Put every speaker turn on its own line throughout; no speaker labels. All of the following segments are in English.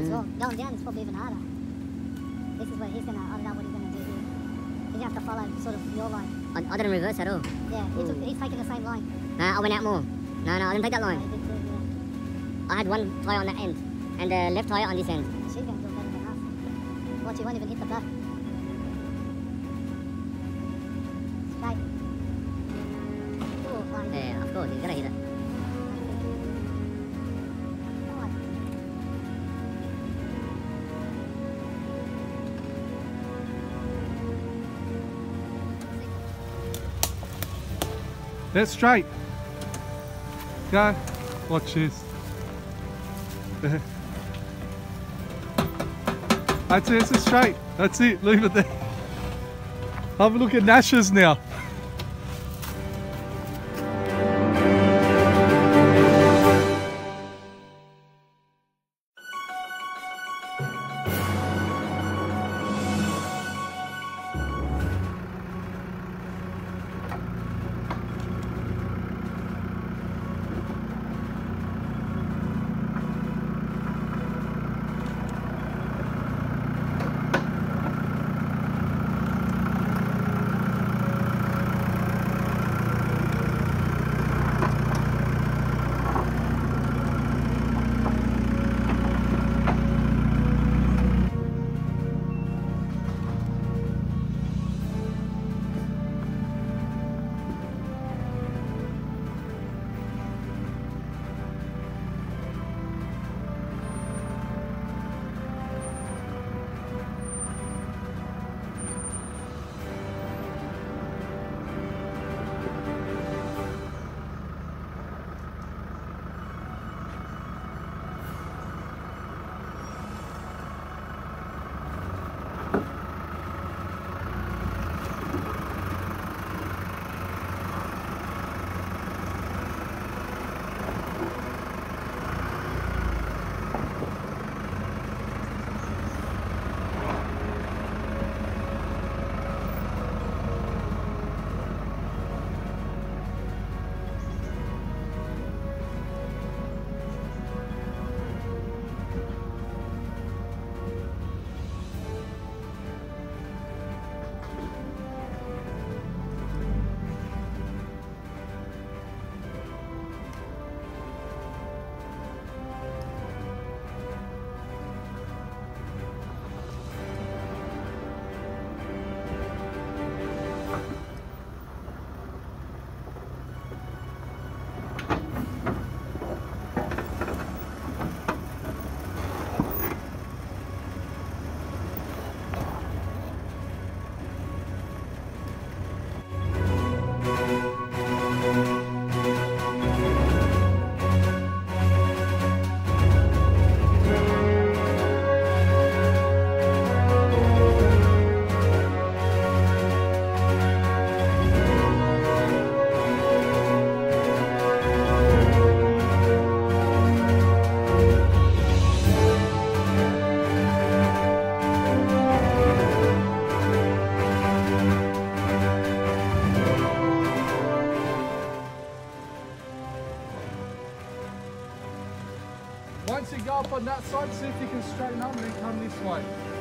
as well. Going down is probably even harder. This is what he's gonna, I don't know what he's gonna do here. He's gonna have to follow sort of your line.
I didn't reverse at all.
Yeah, he's taking the same line.
I went out more. No, I didn't take that
Yeah,
line.
he did too, yeah.
I had one tyre on that end and the left tyre on this end.
She's gonna do better than us. Watch, he won't even hit the back. Straight. Oh, fine.
Yeah, of course, he's gonna hit it.
That's straight. Go. Watch this. That's it, it's straight. That's it, leave it there. Have a look at Nash's now. Once you go up on that side, see if you can straighten up and then come this way.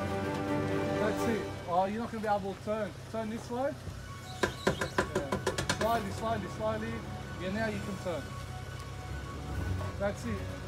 That's it. Oh, you're not going to be able to turn. Turn this way. Yeah. Slowly, slowly, slowly. Yeah, now you can turn. That's it.